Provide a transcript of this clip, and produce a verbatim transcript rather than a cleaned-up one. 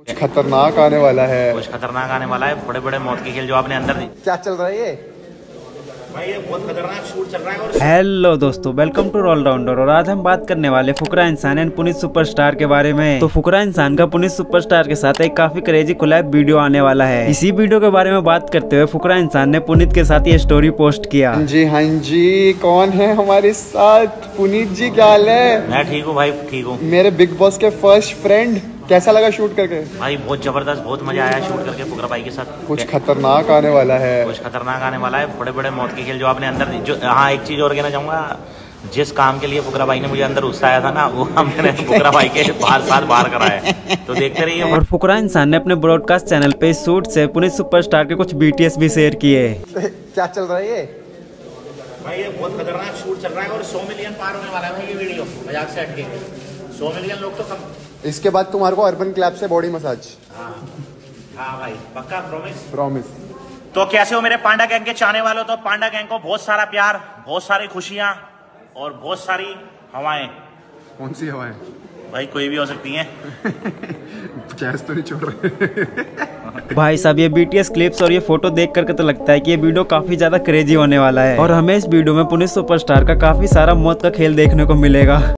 कुछ खतरनाक आने वाला है। कुछ खतरनाक आने वाला है। बड़े बड़े मौत के खेल जो आपने अंदर दी। क्या चल रहा है ये भाई? ये बहुत खतरनाक शूट चल रहा है। और हेलो दोस्तों, वेलकम टू ऑलराउंडर। और आज हम बात करने वाले फुकरा इंसान एंड पुनीत सुपरस्टार के बारे में। तो फुकरा इंसान का पुनीत सुपरस्टार के साथ एक काफी क्रेजी कोलैब वीडियो आने वाला है। इसी वीडियो के बारे में बात करते हुए फुकरा इंसान ने पुनीत के साथ ये स्टोरी पोस्ट किया। हाँ जी हाँ जी, कौन है हमारे साथ? पुनीत जी, क्या हाल है? मैं ठीक हूँ भाई, ठीक हूँ। मेरे बिग बॉस के फर्स्ट फ्रेंड, कैसा लगा शूट करके? भाई बहुत जबरदस्त, बहुत मजा आया शूट करके फुकरा भाई के साथ। कुछ खतरनाक आने वाला है। कुछ खतरनाक आने वाला है। बड़े बड़े मौत के खेल जो आपने अंदर दी। जो हाँ, एक चीज और कहना चाहूंगा, जिस काम के लिए फुकरा भाई ने मुझे अंदर उकसाया था ना, वो हमने फुकरा भाई के बाहर साथ बाहर कराया। तो देखते रहिए। और फुकरा इंसान ने अपने ब्रॉडकास्ट चैनल पे इस शूट से पुनीत सुपरस्टार के कुछ बीटीएस भी शेयर किए। क्या चल रहा है ये भाई? ये बहुत खतरनाक शूट चल रहा है और सौ मिलियन पार होने वाला है भाई ये वीडियो। मजाक से हटके सौ मिलियन लोग तो कम। इसके बाद तुम्हारे को अर्बन क्लैप से बॉडी मसाज। हाँ हाँ भाई, पक्का प्रॉमिस। प्रॉमिस। तो कैसे हो मेरे पांडा गैंग के चाहने वालों? तो पांडा गैंग को बहुत सारा प्यार, बहुत सारी खुशियां और बहुत सारी हवाएं। कौन सी हवाएं? भाई कोई भी हो सकती हैं। गैस तो नहीं छोड़ रहे। भाई साहब, ये बीटीएस क्लिप्स और ये फोटो देख करके तो लगता है कि ये वीडियो काफी ज्यादा क्रेजी होने वाला है। और हमें इस वीडियो में पुनीत सुपरस्टार का काफी सारा मौत का खेल देखने को मिलेगा।